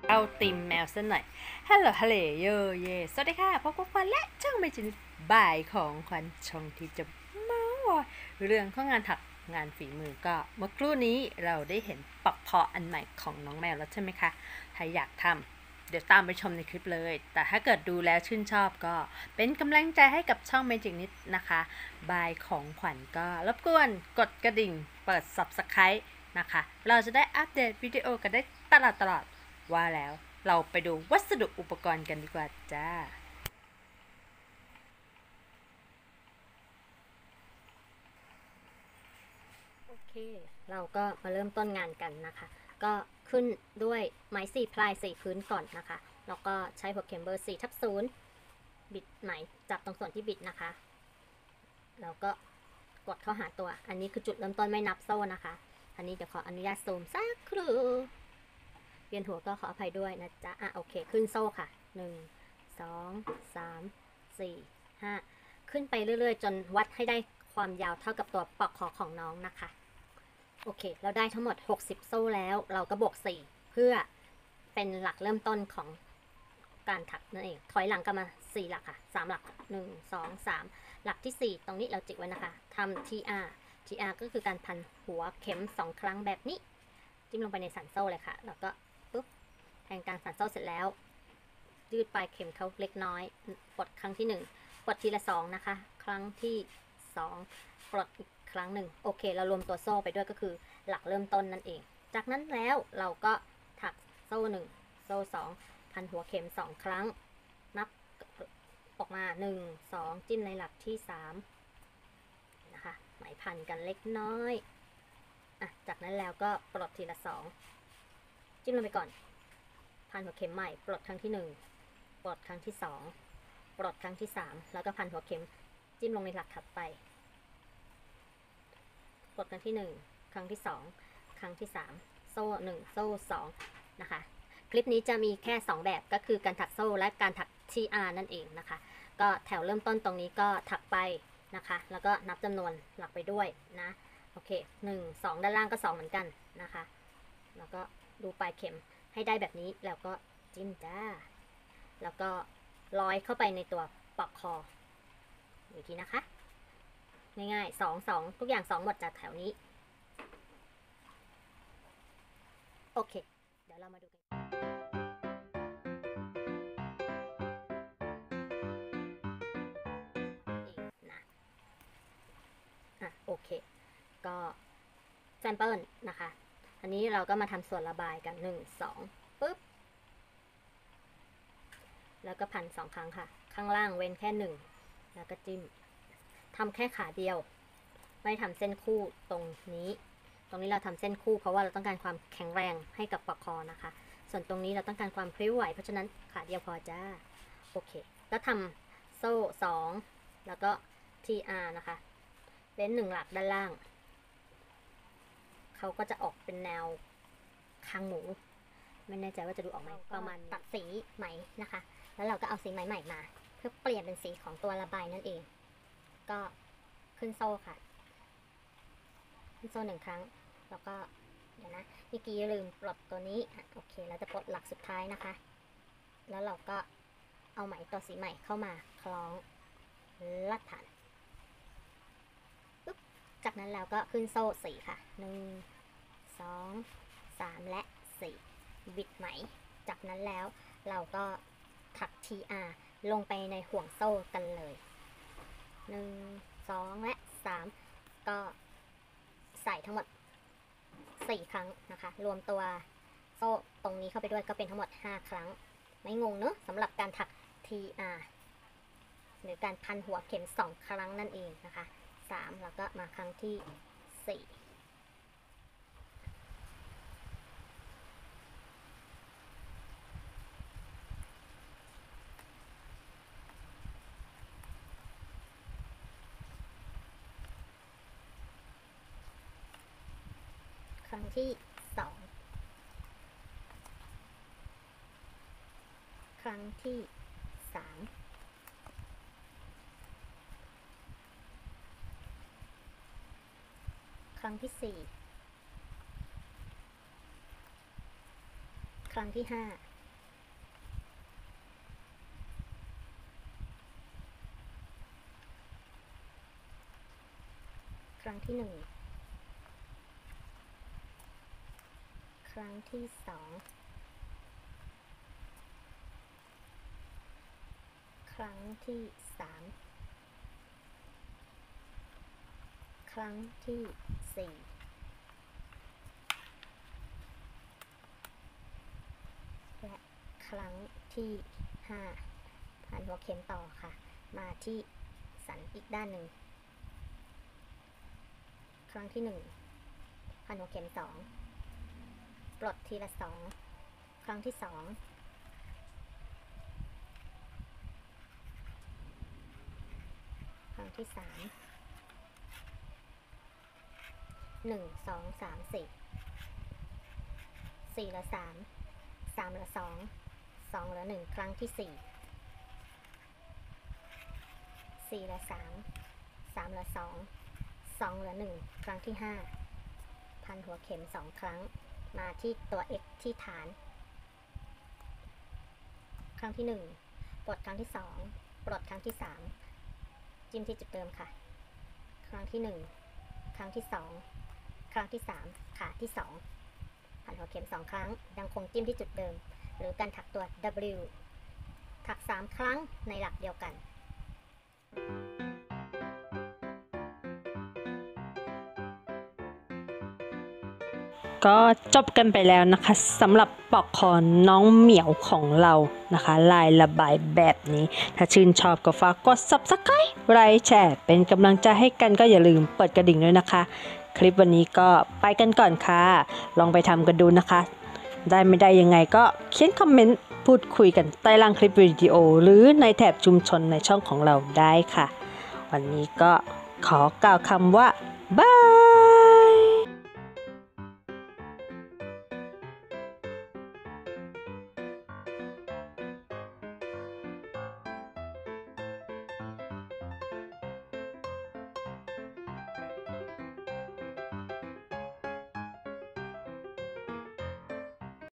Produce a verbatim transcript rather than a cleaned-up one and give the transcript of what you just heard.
เอาติมแมวซะหน่อยฮัลโหลฮัลโหลโยเยสวัสดีค่ะพบกับควันและช่างไม่จินบ่ายของควันช่องที่จะเมาส์เรื่องของงานถักงานฝีมือก็เมื่อครู่นี้เราได้เห็นปักเพาะอันใหม่ของน้องแมวแล้วใช่ไหมคะถ้าอยากทำเดี๋ยวตามไปชมในคลิปเลยแต่ถ้าเกิดดูแล้วชื่นชอบก็เป็นกำลังใจให้กับช่องเมจิกนิดนะคะบายของขวัญก็รบกวนกดกระดิ่งเปิด ซับสไครบ์ นะคะเราจะได้อัปเดตวิดีโอกันได้ตลอดตลอดว่าแล้วเราไปดูวัสดุอุปกรณ์กันดีกว่าจ้าโอเคเราก็มาเริ่มต้นงานกันนะคะก็ขึ้นด้วยไม้สี่พลายสี่พื้นก่อนนะคะแล้วก็ใช้หัวเข็มเบอร์สี่ทับศูนย์บิดไหมจับตรงส่วนที่บิดนะคะแล้วก็กดเข้าหาตัวอันนี้คือจุดเริ่มต้นไม่นับโซ่นะคะอันนี้เดี๋ยวขออนุญาตซูมสักครู่เวียนหัวก็ขออภัยด้วยนะจ๊ะอ่ะโอเคขึ้นโซ่ค่ะหนึ่งสองสามสี่ห้าขึ้นไปเรื่อยๆจนวัดให้ได้ความยาวเท่ากับตัวปลอกคอของน้องนะคะโอเคเราได้ทั้งหมดหกสิบโซ่แล้วเราก็บวกสี่เพื่อเป็นหลักเริ่มต้นของการถักนั่นเองถอยหลังกันมาสี่หลักค่ะสามหลักหนึ่ง สอง สามหลักที่สี่ตรงนี้เราจิกไว้นะคะทำ ที อาร์ ที อาร์ ก็คือการพันหัวเข็มสองครั้งแบบนี้จิ้มลงไปในสันโซ่เลยค่ะแล้วก็ปุ๊บแทงกลางสันโซ่เสร็จแล้วยืดปลายเข็มเขาเล็กน้อยปลดครั้งที่หนึ่งปลดทีละสองนะคะครั้งที่สองปลดอีกครั้งหนึ่งโอเคเรารวมตัวโซ่ไปด้วยก็คือหลักเริ่มต้นนั่นเองจากนั้นแล้วเราก็ถักโซ่หนึ่งโซ่สองพันหัวเข็มสองครั้งนับออกมาหนึ่ง สองจิ้มในหลักที่สามนะคะไหมพันกันเล็กน้อยอ่ะจากนั้นแล้วก็ปลดทีละสองจิ้มลงไปก่อนพันหัวเข็มใหม่ปลดครั้งที่หนึ่งปลดครั้งที่สองปลดครั้งที่สามแล้วก็พันหัวเข็มจิ้มลงในหลักถัดไปปลดครั้งที่หนึ่งครั้งที่สองครั้งที่สามโซ่หนึ่งโซ่สองนะคะคลิปนี้จะมีแค่สองแบบก็คือการถักโซ่และการถัก ที อาร์ นั่นเองนะคะก็แถวเริ่มต้นตรงนี้ก็ถักไปนะคะแล้วก็นับจำนวนหลักไปด้วยนะโอเคหนึ่ง สองด้านล่างก็สองเหมือนกันนะคะแล้วก็ดูปลายเข็มให้ได้แบบนี้แล้วก็จิ้มจ้าแล้วก็ร้อยเข้าไปในตัวปลอกคออีกทีนะคะง่ายๆสอง สองทุกอย่างสองหมดจากแถวนี้โอเคเดี๋ยวเรามาดูกันนะอ่ะโอเคก็แซมเปิลนะคะอันนี้เราก็มาทำส่วนระบายกันหนึ่ง สองปึ๊บแล้วก็พันสองครั้งค่ะข้างล่างเว้นแค่หนึ่งแล้วก็จิ้มทำแค่ขาเดียวไม่ทำเส้นคู่ตรงนี้ตรงนี้เราทำเส้นคู่เพราะว่าเราต้องการความแข็งแรงให้กับปลอกคอนะคะส่วนตรงนี้เราต้องการความพริ้วไหวเพราะฉะนั้นขาเดียวพอจ้าโอเคแล้วทำโซ่สองแล้วก็ ที อาร์ นะคะเว้นหนึ่งหลักด้านล่างเขาก็จะออกเป็นแนวคางหมูไม่แน่ใจว่าจะดูออกไหมประมาณตัดสีไหมนะคะแล้วเราก็เอาสีไหมใหม่มาเพื่อเปลี่ยนเป็นสีของตัวระบายนั่นเองก็ขึ้นโซ่ค่ะขึ้นโซ่หนึ่งครั้งแล้วก็เดี๋ยวนะเมื่อกี้ลืมปลดตัวนี้โอเคเราจะปลดหลักสุดท้ายนะคะแล้วเราก็เอาไหมตัวสีใหม่เข้ามาคล้องลัดผ่านปุ๊บจากนั้นเราก็ขึ้นโซ่สี่ค่ะหนึ่ง สอง สามและสี่บิดไหมจากนั้นแล้วเราก็ถัก ที อาร์ ลงไปในห่วงโซ่กันเลยหนึ่ง สองและสามก็ใส่ทั้งหมดสี่ครั้งนะคะรวมตัวโซ่ตรงนี้เข้าไปด้วยก็เป็นทั้งหมดห้าครั้งไม่งงเนอะสำหรับการถัก ที อาร์ หรือการพันหัวเข็มสองครั้งนั่นเองนะคะสามแล้วก็มาครั้งที่สี่ครั้งที่สองครั้งที่สามครั้งที่สี่ครั้งที่ห้ารั้งที่หนึ่งครั้งที่สองครั้งที่สามครั้งที่สี่และครั้งที่ห้าพันหัวเข็มต่อค่ะมาที่สันอีกด้านหนึ่งครั้งที่หนึ่งพันหัวเข็มสองปลดทีละสองครั้งที่สองครั้งที่สามหนึ่งสองสามสี่สี่ละสามสามละสองสองละหนึ่งครั้งที่สี่สี่ละสามสามละสองสองละหนึ่งครั้งที่ห้าพันหัวเข็มสองครั้งมาที่ตัว x ที่ฐานครั้งที่หนึ่งปลดครั้งที่สองปลดครั้งที่สามจิ้มที่จุดเดิมค่ะครั้งที่หนึ่งครั้งที่สองครั้งที่สามขาที่สองพันหัวเข็มสองครั้งยังคงจิ้มที่จุดเดิมหรือการถักตัว W ถักสามครั้งในหลักเดียวกันก็จบกันไปแล้วนะคะสำหรับปลอกคอน้องเหมียวของเรานะคะลายระบายแบบนี้ถ้าชื่นชอบก็ฝากกด ซับสไครบ์ ไลค์แชร์เป็นกำลังใจให้กันก็อย่าลืมเปิดกระดิ่งด้วยนะคะคลิปวันนี้ก็ไปกันก่อนค่ะลองไปทำกันดูนะคะได้ไม่ได้ยังไงก็เขียนคอมเมนต์พูดคุยกันใต้ล่างคลิปวิดีโอหรือในแถบชุมชนในช่องของเราได้ค่ะวันนี้ก็ขอกล่าวคำว่าบาย